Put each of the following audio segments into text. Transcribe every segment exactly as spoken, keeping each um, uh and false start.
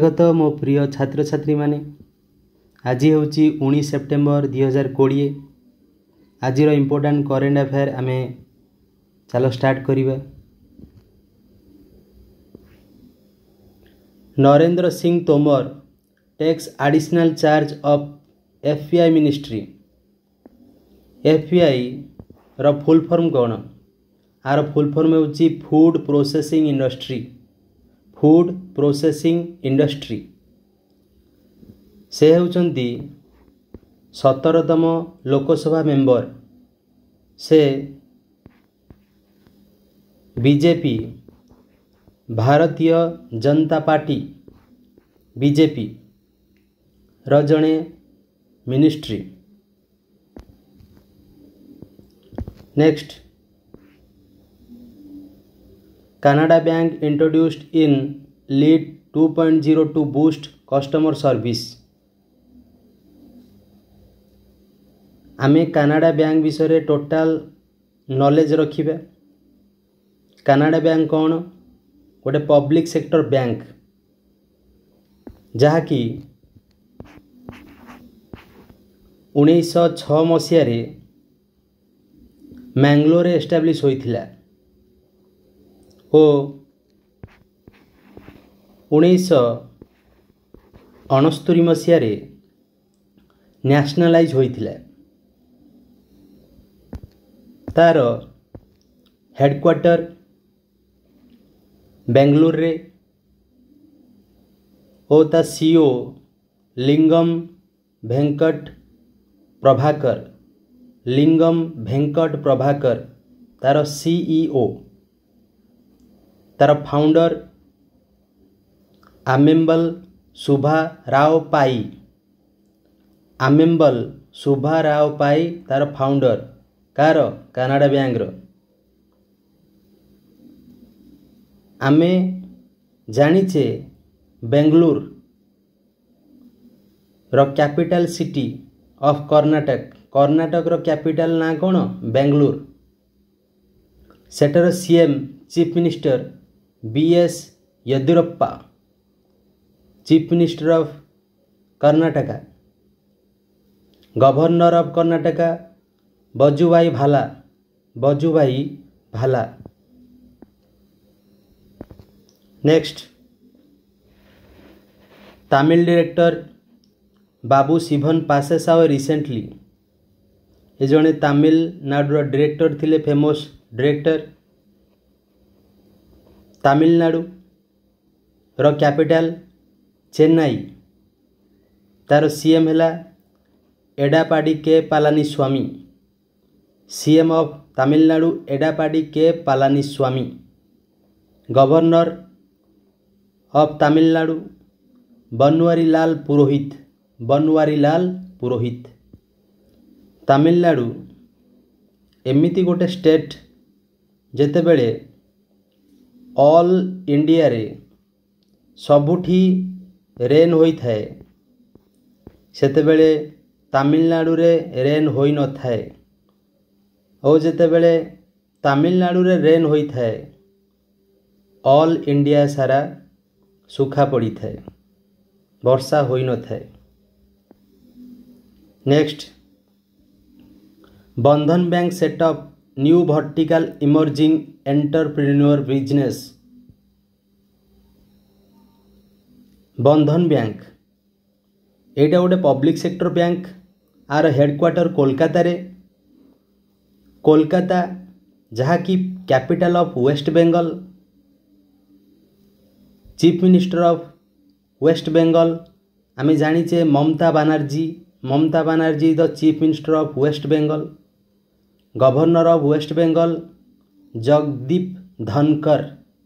स्वागत मो प्रिय छात्र छात्री माने। आज हूँ उन्नीस सेप्टेम्बर दुई हजार कोड़े। आज इम्पोर्टाट करेन्ट अफेयर आम चलो स्टार्ट करिबा। Narendra Singh Tomar takes additional charge of FPI ministry. FPI रो फुल फॉर्म कौन? आर फुल फॉर्म होची food processing industry. Food processing industry से होचंती सतरतम लोकसभा मेंबर। से बीजेपी भारतीय जनता पार्टी बीजेपी रो जणे ministry. Next, Canada Bank introduced in Lead two point zero to boost customer service। आमे कनाडा बैंक विषय टोटाल नॉलेज रखिबे। कनाडा बैंक कौन? गोटे पब्लिक सेक्टर बैंक जहाँकि उन्नीस सौ छह मसीह मैंगलोर एस्टाब्लिश होइथिला ओ उन्नीस सौ अणस्तरी मसीह नेशनलाइज होइथिला। तार हेडक्वार्टर बेंगलुरु रे ओ ता सीईओ लिंगम वेंकट प्रभाकर लिंगम वेंकट प्रभाकर तार सीईओ। तार फाउंडर आमेम्बल सुभा राव पाई। आमेम्बल सुभा राव पाई तार फाउंडर कार कनाडा बैंक रो। आमे जानिचे बेंगलुरु रो capital city of Karnataka. Karnataka रो कैपिटल ना कौन? बेंगलुरु। सेटर CM chief minister BS Yediyurappa, chief minister of Karnataka. Governor of Karnataka Vajubhai Vala Vajubhai Vala. Next, Tamil director Babu Sivan passes away recently. ये जड़े तमिलनाडु डायरेक्टर थिले, फेमस डायरेक्टर। तमिलनाडु रो कैपिटल चेन्नई। तार सीएम हैला Edappadi K Palaniswami. CM of Tamil Nadu Edappadi K Palaniswami. Governor of Tamil Nadu Banwarilal Purohit Banwarilal Purohit. Tamil Nadu एमिति गोटे स्टेट जेते बेले ऑल इंडिया रे सबुठी रेन होई थाए, सेते बेले तमिलनाडु रे रेन होई न थाए। और जेते बेले तमिलनाडु रे रेन होई थाए ऑल इंडिया सारा सुखा पड़ी थाए, वर्षा होई न थाए। Next, Bandhan bank setup new vertical emerging entrepreneur business. Bandhan bank एटा गोटे पब्लिक सेक्टर बैंक। आर हेडक्वार्टर कोलकाता रे। कोलकाता जहाँकि capital of West Bengal. Chief minister of West Bengal आमे जानिचे Mamata Banerjee. Mamata Banerjee the chief minister of West Bengal. Governor of West Bengal Jagdeep Dhankhar.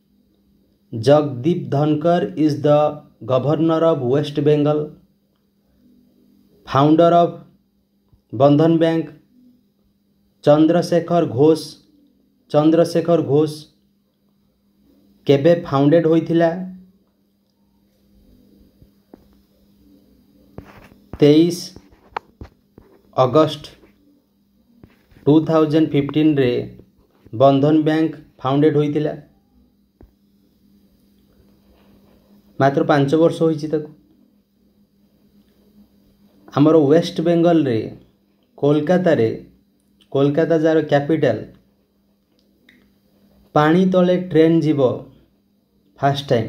Jagdeep Dhankhar is the governor of West Bengal. Founder of Bandhan bank Chandrashekhar Ghosh. Chandrashekhar Ghosh केबे founded होइथिला? तेईस अगस्त two thousand fifteen रे बंधन बैंक फाउंडेड होइथिला। मात्र पांच वर्ष होइछि ताकू। आमर वेस्ट बेंगल रे कोलकाता रे कोलकाता जार कैपिटल पानी तले ट्रेन जीव first time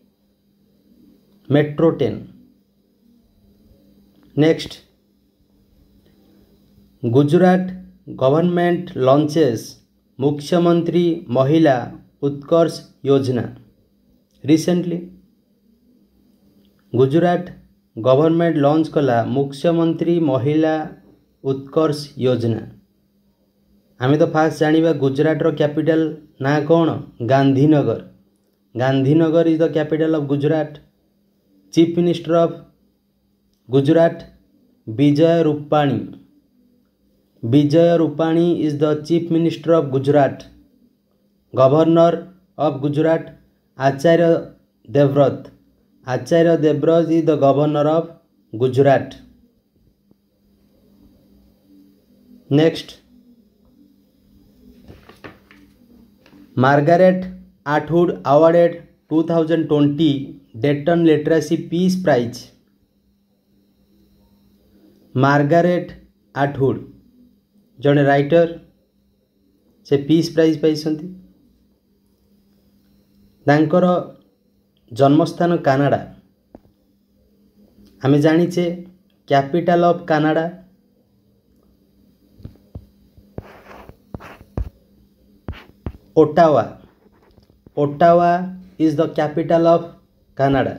metro train. Next Gujarat government launches Mukhyamantri Mahila उत्कर्ष योजना रिसेंटली। गुजरात गवर्नमेंट लॉन्च कला मुख्यमंत्री महिला उत्कर्ष योजना। आम तो फास्ट जानिबा गुजरात रो कैपिटल ना कौन Gandhinagar. Gandhinagar is the capital of Gujarat. Chief minister of Gujarat Vijay Rupani. Vijay Rupani is the chief minister of Gujarat. Governor of Gujarat Acharya Devvrat. Acharya Devvrat is the governor of Gujarat. Next Margaret Atwood awarded two thousand twenty Dayton literacy peace prize. Margaret Atwood जड़े writer से peace prize पाइछन्ति। तांकर जन्मस्थान Canada. आमे जानिचे capital of Canada Ottawa. Ottawa is the capital of Canada.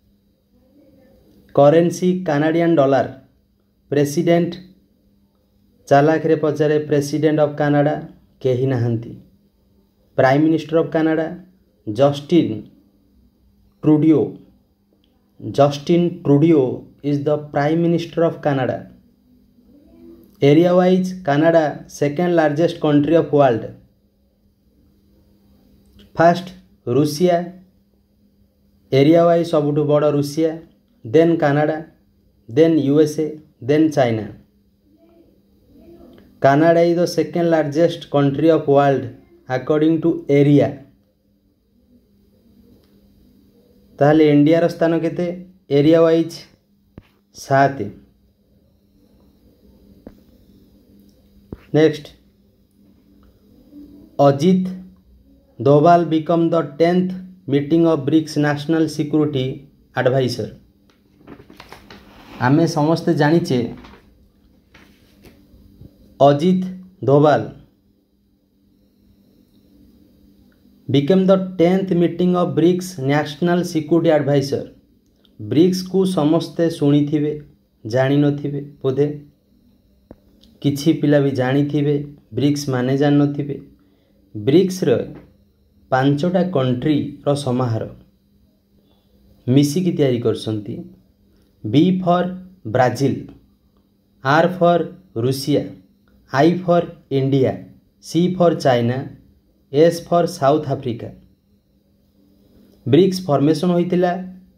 Currency Canadian dollar. President चालाक रे पचारे president of Canada केही नाहंती। Prime minister of Canada Justin Trudeau. Justin Trudeau is the prime minister of Canada. Area wise Canada second largest country of world. First Russia area wise सबुठ बड़ Russia then Canada then USA then China. Canada is the second largest country of world according to area. ताहले India रो स्थान केते area wise सात। Next Ajit Doval become the tenth meeting of BRICS national security adviser. आमे समस्ते जानिचे Ajit Doval become the tenth meeting of BRICS national security adviser. BRICS को समस्ते शुणी थिबे जानी नथिबे बोधे किछि पिला भी जानी थिबे ब्रिक्स माने जान नथिबे। ब्रिक्स रे पांचटा कंट्री रो समाहार मिसिकी तैयारी करसंती। B for Brazil, R for Russia, I for India, C for China, S for South Africa. BRICS formation होइतिला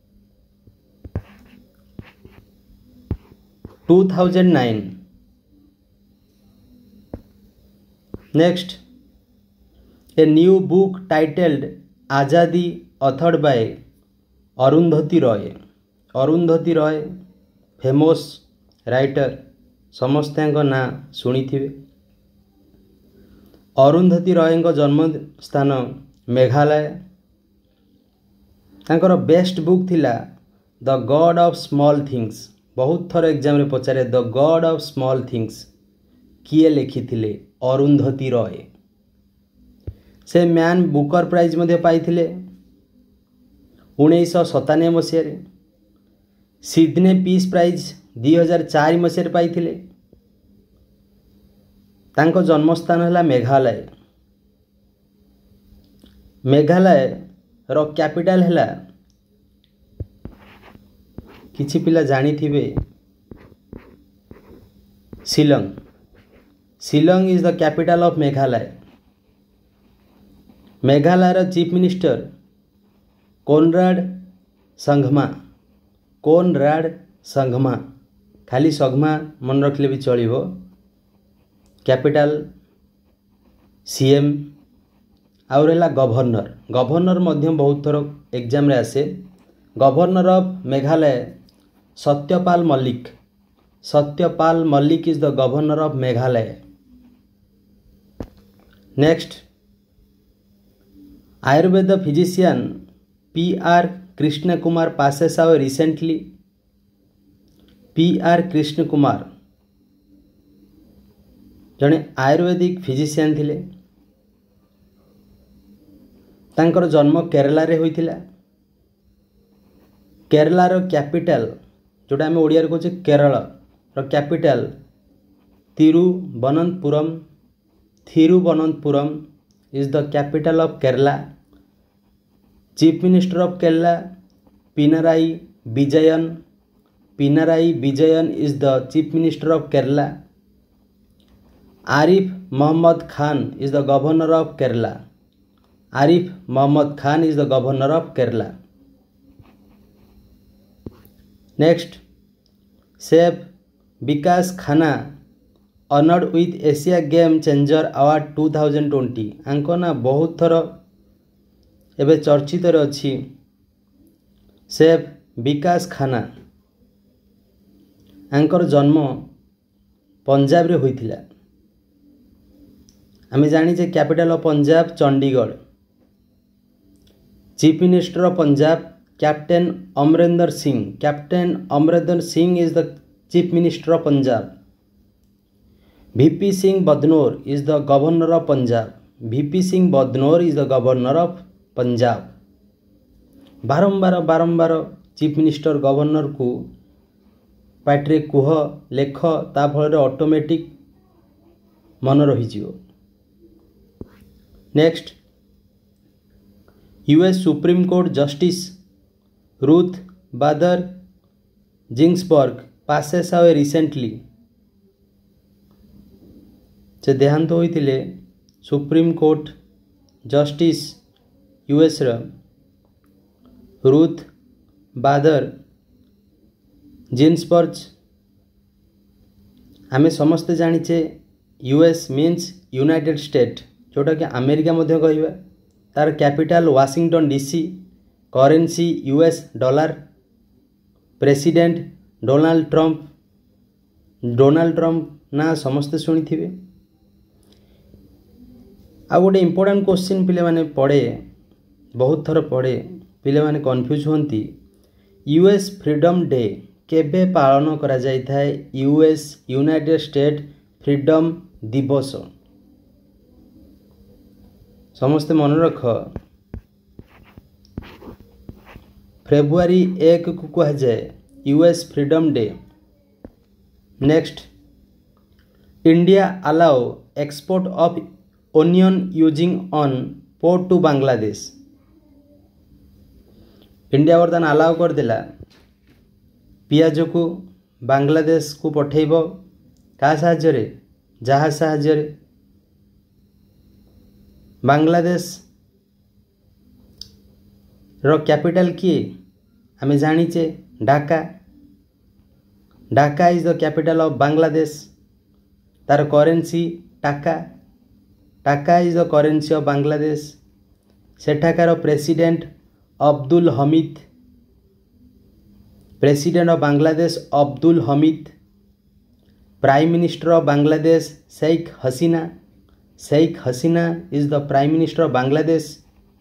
two thousand nine. Next A new book titled Azadi authored by Arundhati Roy. Arundhati Roy famous writer समस्त ना शुणी थिबे। अरुंधति रॉय जन्म स्थान मेघालय। तांकर बेस्ट बुक थिला the god of small things. बहुत थर एग्जाम रे पचारे the god of small things किए लिखिथिले अरुंधति रॉय। से मैन बुकर प्राइज मध्य पाइथिले उन्नीस सतानवे मसीह। सिडनी पीस प्राइज दुई हजार चार मसीह पाइथिले। तांको जन्मस्थान है मेघालय। मेघालय रो कैपिटल है किछि पिला जानी थिबे Shillong. Shillong is the capital of Meghalaya. Meghalaya रो चीफ मिनिस्टर कोनराड संगमा। कोनराड संगमा खाली संगमा मन रखले भी चलिबो। कैपिटल सीएम आउर है गवर्नर। गवर्नर मध्यम बहुत थर एग्जाम रे आसे governor of Meghalaya Satyapal Malik. Satyapal Malik is the governor of Meghalaya. Next, Ayurveda physician P R Krishna Kumar passes away recently. P R Krishna Kumar जड़े आयुर्वेदिक फिजिशियन थिले। तांकर जन्म केरला रे होइथिला। केरलार कैपिटल जोटा आम ओडिया रे कहूँ केरल रो capital Thiruvananthapuram. Thiruvananthapuram is the capital of Kerala. Chief minister of Kerala Pinarayi Vijayan. Pinarayi Vijayan is the chief minister of Kerala. Arif Mohammad Khan is the governor of Kerala. Arif Mohammad Khan is the governor of Kerala. Next, chef Vikas Khanna honoured with Asia game changer award two thousand twenty. आंको ना बहुत थर एबे चर्चित अच्छी chef Vikas खाना। Anchor जन्म पंजाब रे होइथिला। आमे जानिचे capital of Punjab Chandigarh. Chief minister of Punjab captain Amarinder Singh. Captain Amarinder Singh is the chief minister of Punjab. VP Singh Badnore is the governor of Punjab. VP Singh Badnore is the governor of Punjab. बारंबार बारंबार चीफ मिनिस्टर गवर्नर को पार्टी कुह लेख ता फल ऑटोमेटिक मन रही। Next, US supreme court justice Ruth Bader Ginsburg passes away recently. से देहांत होइथिले सुप्रीम कोर्ट जस्टिस यूएस र रुथ बादर जिन्सबर्ग। आमे समस्ते जानिचे यूएस मीन्स यूनाइटेड स्टेट, जोटा कि अमेरिका मध्य कहवा। तार capital Washington DC. Currency US dollar. President Donald Trump. Donald Trump ना समस्ते शुणी थे। आ गोटे इम्पोर्टेंट क्वेश्चन पिले माने पढ़े, बहुत थर पढ़े, पिले माने कन्फ्यूज होती। यूएस फ्रीडम डे केबे पालन करा जाय थाए? यूएस यूनाइटेड स्टेट फ्रीडम दिवस। समस्ते मन रख, फेब्रुआरी एक को कह जाए US freedom day. Next, India allow export of onion using on port to Bangladesh. India बर्तमान अलाउ कर दिला पियाज को बांग्लादेश को पठेब का साहाय्य रे? जहाज साहाय्य रे। बांग्लादेश रो कैपिटल किए? आमे जानिचे Dhaka. Dhaka is the capital of Bangladesh. तार currency taka. Taka is the currency of Bangladesh. सेठाकार president Abdul Hamid. President of Bangladesh Abdul Hamid. Prime minister of Bangladesh Sheikh Hasina. Sheikh Hasina is the prime minister of Bangladesh.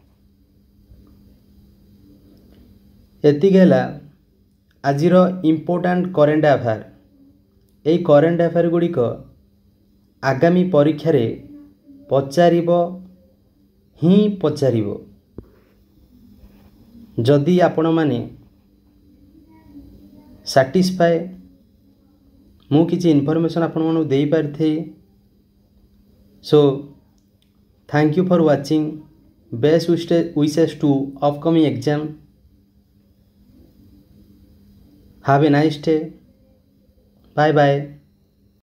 एतिकेला आजिर इम्पोर्टेंट करेंट अफेयर। यही करेंट अफेयर गुड़िक आगामी परीक्षा रे पचारिबो ही पचारिबो। जदि आपण माने सैटिस्फाए मु किछि इन्फॉर्मेशन आपण मानु देई पारथे। So thank you for watching. Best wishes to upcoming exam. Have a nice day. Bye bye.